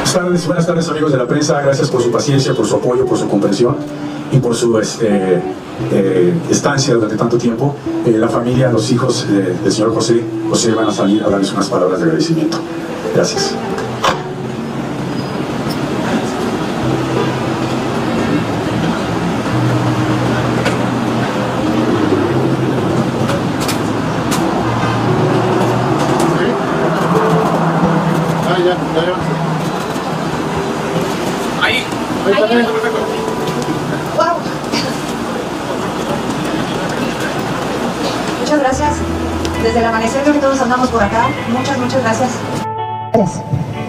Buenas tardes amigos de la prensa, gracias por su paciencia, por su apoyo, por su comprensión y por su estancia durante tanto tiempo. La familia, los hijos del señor José van a salir a darles unas palabras de agradecimiento. Gracias. Ahí. Wow. Muchas gracias. Desde el amanecer creo que todos andamos por acá. Muchas gracias. Gracias.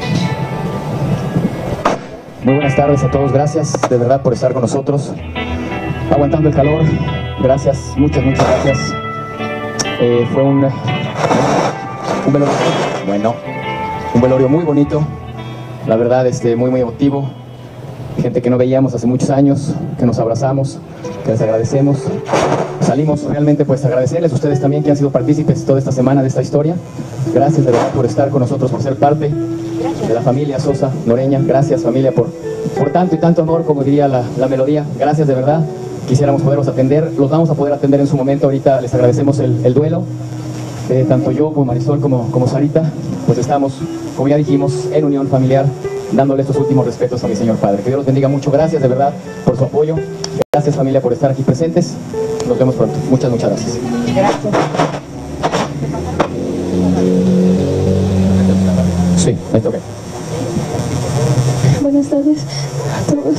Muy buenas tardes a todos, gracias de verdad por estar con nosotros, aguantando el calor, gracias, muchas gracias. Fue un velorio, bueno, un velorio muy bonito, la verdad, muy emotivo, gente que no veíamos hace muchos años, que nos abrazamos, que les agradecemos. Salimos realmente pues a agradecerles a ustedes también que han sido partícipes toda esta semana de esta historia. Gracias de verdad por estar con nosotros, por ser parte de la familia Sosa Noreña. Gracias familia por tanto y tanto honor, como diría la melodía. Gracias de verdad. Quisiéramos poderlos atender, los vamos a poder atender en su momento. Ahorita les agradecemos el duelo. Tanto yo como Marisol como Sarita, pues estamos, como ya dijimos, en unión familiar, dándole estos últimos respetos a mi señor padre. Que Dios los bendiga mucho. Gracias de verdad por su apoyo. Gracias familia por estar aquí presentes. Nos vemos pronto. Muchas gracias. Gracias. Sí, me toca. Buenas tardes a todos.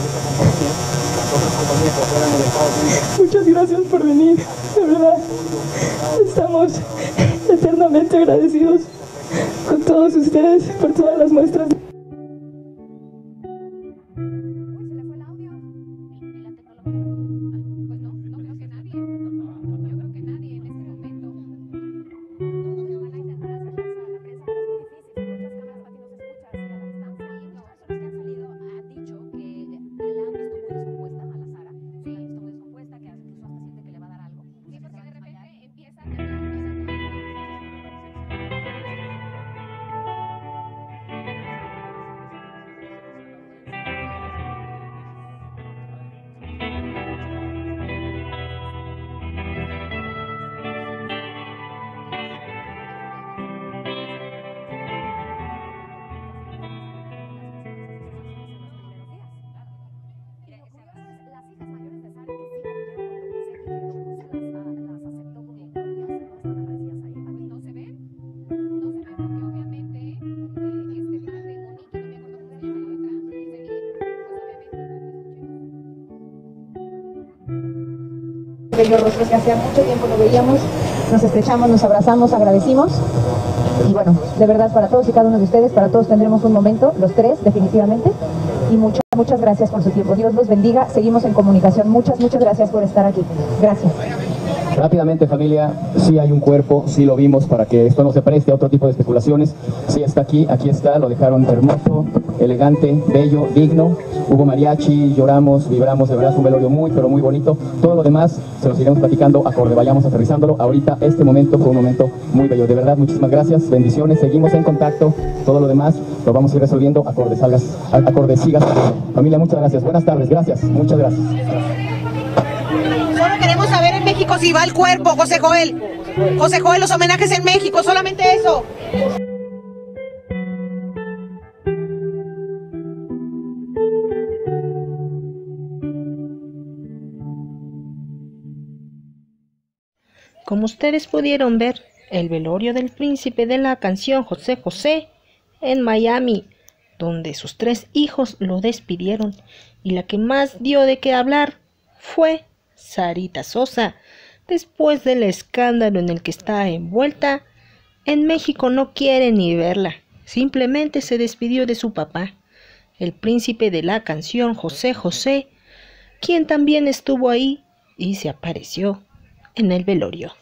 Muchas gracias por venir, de verdad. Estamos eternamente agradecidos con todos ustedes por todas las muestras. Bellos rostros que hacía mucho tiempo no veíamos, nos estrechamos, nos abrazamos, agradecimos y bueno, de verdad para todos y cada uno de ustedes, para todos tendremos un momento, los tres definitivamente, y muchas gracias por su tiempo. Dios los bendiga, seguimos en comunicación. Muchas gracias por estar aquí. Gracias. Rápidamente familia, sí hay un cuerpo, sí lo vimos, para que esto no se preste a otro tipo de especulaciones. Sí está aquí está, lo dejaron hermoso, elegante, bello, digno. Hubo mariachi, lloramos, vibramos, de verdad es un velorio muy pero muy bonito. Todo lo demás se los iremos platicando acorde vayamos aterrizándolo. Ahorita este momento fue un momento muy bello, de verdad muchísimas gracias, bendiciones, seguimos en contacto. Todo lo demás lo vamos a ir resolviendo acorde sigas. Familia, muchas gracias, buenas tardes, gracias, muchas gracias. Solo queremos saber en México si va el cuerpo, José Joel. José Joel, los homenajes en México, solamente eso. Como ustedes pudieron ver, el velorio del príncipe de la canción José José en Miami, donde sus 3 hijos lo despidieron, y la que más dio de qué hablar fue Sarita Sosa. Después del escándalo en el que está envuelta, en México no quiere ni verla, simplemente se despidió de su papá, el príncipe de la canción José José, quien también estuvo ahí y se apareció en el velorio.